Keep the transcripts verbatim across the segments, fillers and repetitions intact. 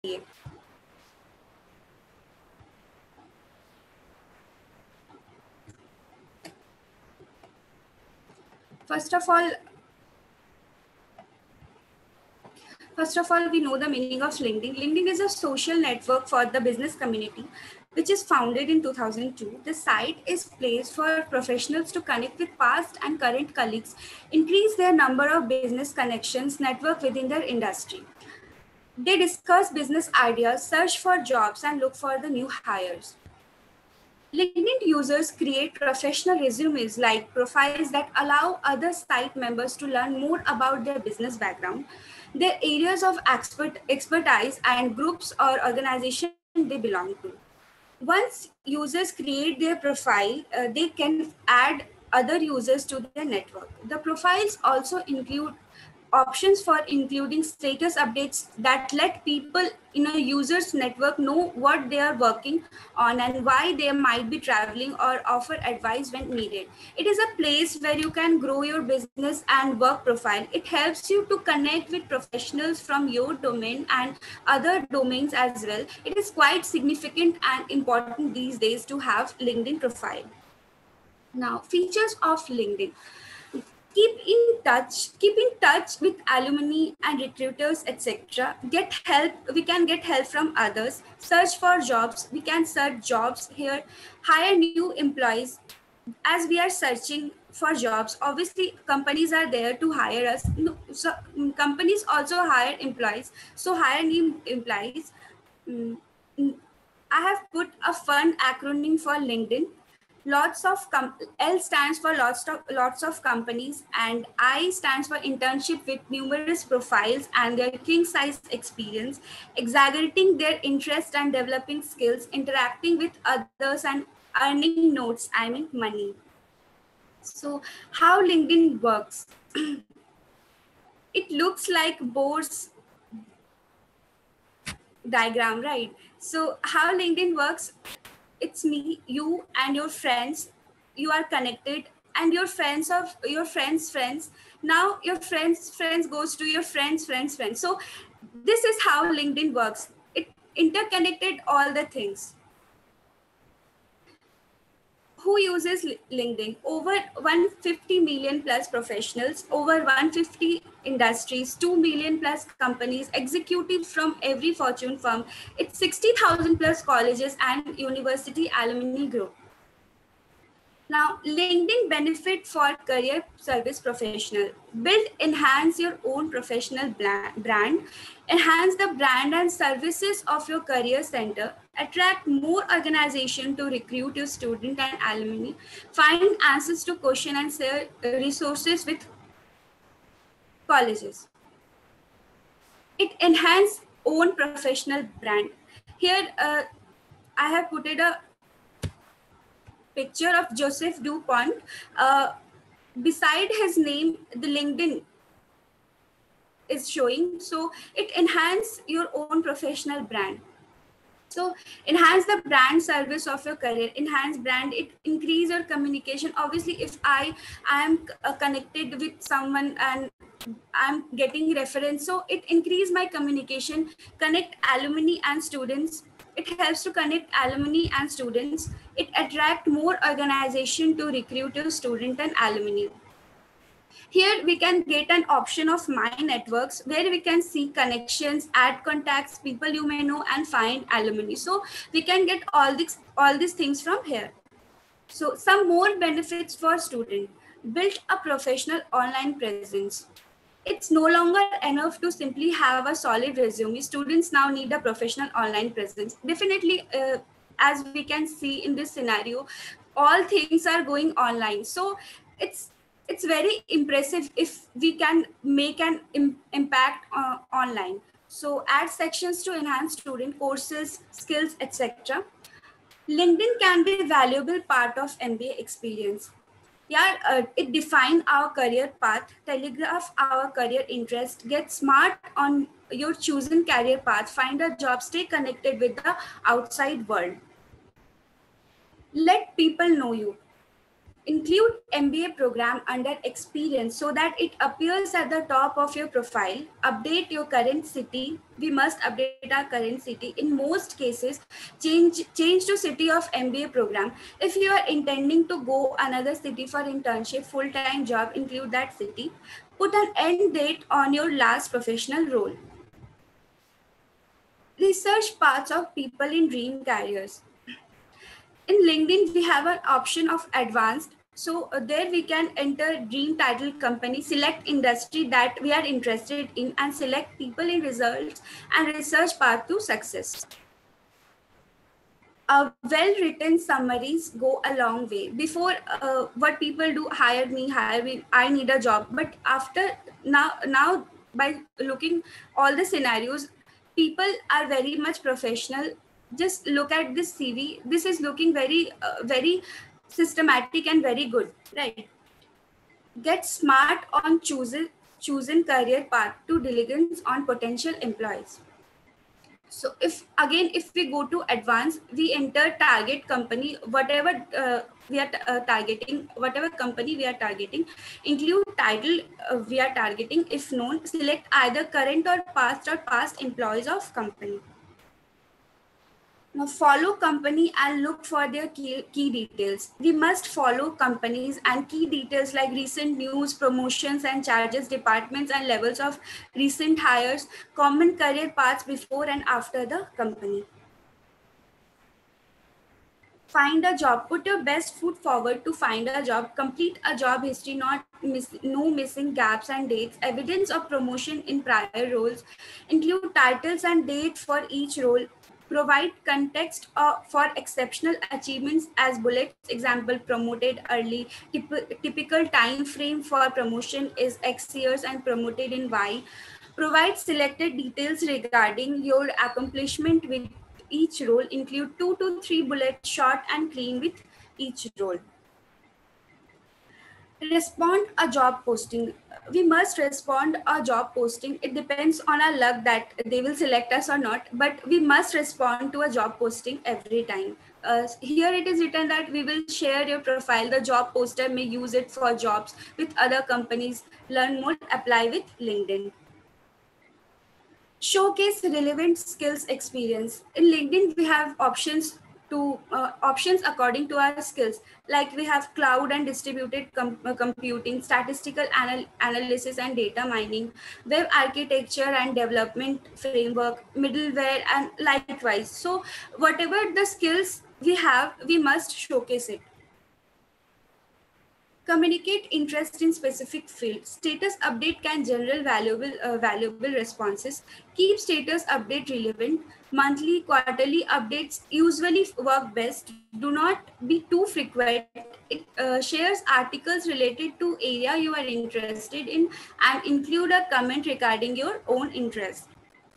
चाहिए। First of all, First of all, we know the meaning of LinkedIn. LinkedIn is a social network for the business community, which is founded in two thousand two. The site is place for professionals to connect with past and current colleagues, increase their number of business connections, network within their industry. They discuss business ideas, search for jobs, and look for the new hires. LinkedIn users create professional resumes like profiles that allow other site members to learn more about their business background, their areas of expert, expertise, and groups or organization they belong to. Once users create their profile, uh, they can add other users to their network. The profiles also include options for including status updates that let people in a user's network know what they are working on and why they might be traveling, or offer advice when needed. It is a place where you can grow your business and work profile. It helps you to connect with professionals from your domain and other domains as well. It is quite significant and important these days to have LinkedIn profile. Now, features of LinkedIn. Keep in touch, keep in touch with alumni and recruiters, et cetera. Get help, we can get help from others. Search for jobs, we can search jobs here. Hire new employees. As we are searching for jobs, obviously companies are there to hire us. No, so mm, companies also hire employees. So hire new employees. Mm, mm, I have put a fun acronym for LinkedIn. Lots of com- L stands for lots of lots of companies, and I stands for internship with numerous profiles and their king size experience, exaggerating their interest and developing skills, interacting with others and earning notes, I mean money. So how LinkedIn works? It looks like Bohr's diagram, right? So how LinkedIn works? It's me, you, and your friends. You are connected, and your friends of your friends' friends. Now your friends' friends goes to your friends' friends' friends. So this is how LinkedIn works. It interconnected all the things. Who uses LinkedIn? Over one hundred fifty million plus professionals, over one hundred fifty industries, two million plus companies, executives from every Fortune firm. It's sixty thousand plus colleges and university alumni group. Now, LinkedIn benefit for career service professional. Build, enhance your own professional brand. Enhance the brand and services of your career center. Attract more organization to recruit your student and alumni. Find answers to question and share resources with colleges. It enhance own professional brand. Here, uh, I have put it a picture of Joseph DuPont. Uh, beside his name, the LinkedIn is showing. So it enhance your own professional brand. So enhance the brand service of your career, enhance brand, it increase your communication. Obviously, if I am uh, connected with someone and I'm getting reference, so it increase my communication, connect alumni and students. It helps to connect alumni and students. It attract more organization to recruit your student and alumni. Here we can get an option of My Networks, where we can see connections, add contacts, people you may know, and find alumni. So we can get all these all these things from here. So some more benefits for student. Build a professional online presence. It's no longer enough to simply have a solid resume. Students now need a professional online presence. Definitely, uh, as we can see in this scenario, all things are going online. So it's it's very impressive if we can make an Im- impact uh, online. So add sections to enhance student courses, skills, et cetera. LinkedIn can be a valuable part of M B A experience. Yeah, uh, it defines our career path, telegraph our career interest, get smart on your chosen career path, find a job, stay connected with the outside world. Let people know you. Include M B A program under experience so that it appears at the top of your profile. Update your current city. We must update our current city. In most cases, change change to city of M B A program. If you are intending to go another city for internship, full-time job, include that city. Put an end date on your last professional role. Research paths of people in dream careers. In LinkedIn, we have an option of advanced. So uh, there we can enter dream title company, select industry that we are interested in, and select people in results and research path to success. Uh, well-written summaries go a long way. Before, uh, what people do, hire me, hire me, I need a job. But after now, now by looking all the scenarios, people are very much professional. Just look at this C V. This is looking very, uh, very systematic and very good, right? Get smart on choosing choosing career path to diligence on potential employees. So if again, if we go to advanced, we enter target company, whatever uh, we are uh, targeting, whatever company we are targeting, include title uh, we are targeting. If known, select either current or past or past employees of company. Now follow company and look for their key, key details. We must follow companies and key details like recent news, promotions and charges, departments and levels of recent hires, common career paths before and after the company. Find a job. Put your best foot forward to find a job. Complete a job history, not miss, no missing gaps and dates. Evidence of promotion in prior roles. Include titles and date for each role. Provide context uh, for exceptional achievements as bullets. Example, promoted early. Typ- typical time frame for promotion is X years and promoted in Y. Provide selected details regarding your accomplishment with each role. Include two to three bullets, short and clean with each role. Respond a job posting. We must respond a job posting. It depends on our luck that they will select us or not, but we must respond to a job posting every time. Uh, here it is written that we will share your profile. The job poster may use it for jobs with other companies. Learn more, apply with LinkedIn. Showcase relevant skills experience. In LinkedIn, we have options to uh, options according to our skills. Like we have cloud and distributed com- uh, computing, statistical anal- analysis and data mining, web architecture and development framework, middleware, and likewise. So whatever the skills we have, we must showcase it. Communicate interest in specific field. Status update can generate valuable uh, valuable responses. Keep status update relevant. Monthly, quarterly updates usually work best. Do not be too frequent. It uh, shares articles related to area you are interested in and include a comment regarding your own interest.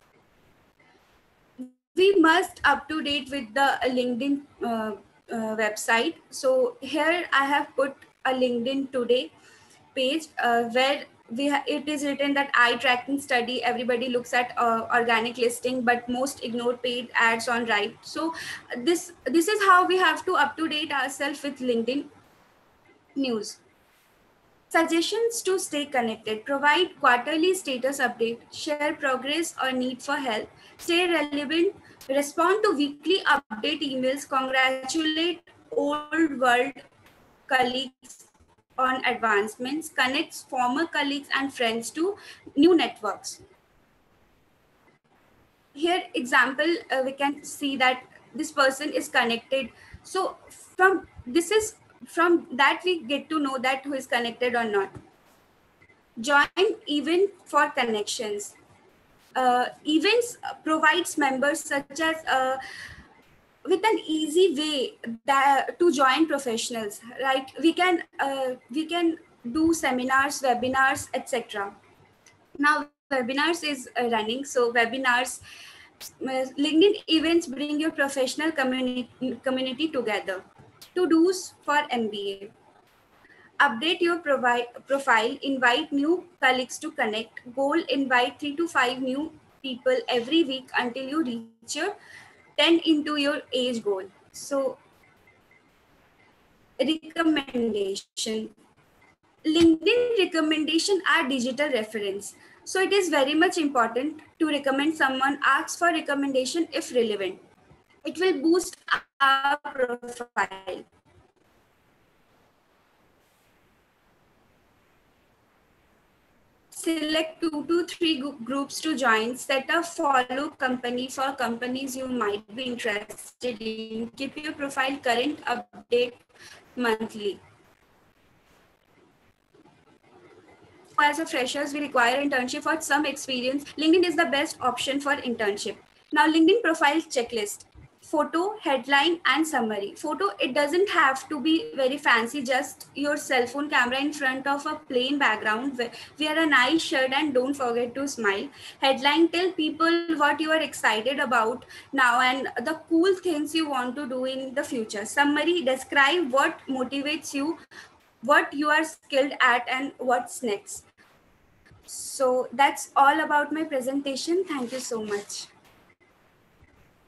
We must up to date with the LinkedIn uh, uh, website. So here I have put a LinkedIn today page uh, where we ha- it is written that eye tracking study. Everybody looks at uh, organic listing, but most ignore paid ads on right. So this this is how we have to up to date ourselves with LinkedIn news. Suggestions to stay connected. Provide quarterly status update, share progress or need for help, stay relevant, respond to weekly update emails, congratulate old world colleagues on advancements, connects former colleagues and friends to new networks. Here example, uh, we can see that this person is connected. So from this is from that we get to know that who is connected or not. Join event for connections. Uh, events provides members such as uh, with an easy way that, to join professionals. Right? We can uh, we can do seminars, webinars, et cetera. Now webinars is uh, running, so webinars, uh, LinkedIn events bring your professional community community together. To do's for M B A. Update your provi- profile, invite new colleagues to connect. Goal, invite three to five new people every week until you reach your ten into your age goal. So recommendation. LinkedIn recommendation are digital reference. So it is very much important to recommend someone, ask for recommendation if relevant. It will boost our profile. Select two to three groups to join. Set a follow company for companies you might be interested in. Keep your profile current, update monthly. As a freshers, we require internship for some experience. LinkedIn is the best option for internship. Now, LinkedIn profile checklist. Photo, headline, and summary. Photo, it doesn't have to be very fancy, just your cell phone camera in front of a plain background. Wear a nice shirt and don't forget to smile. Headline, tell people what you are excited about now and the cool things you want to do in the future. Summary, describe what motivates you, what you are skilled at, and what's next. So that's all about my presentation. Thank you so much.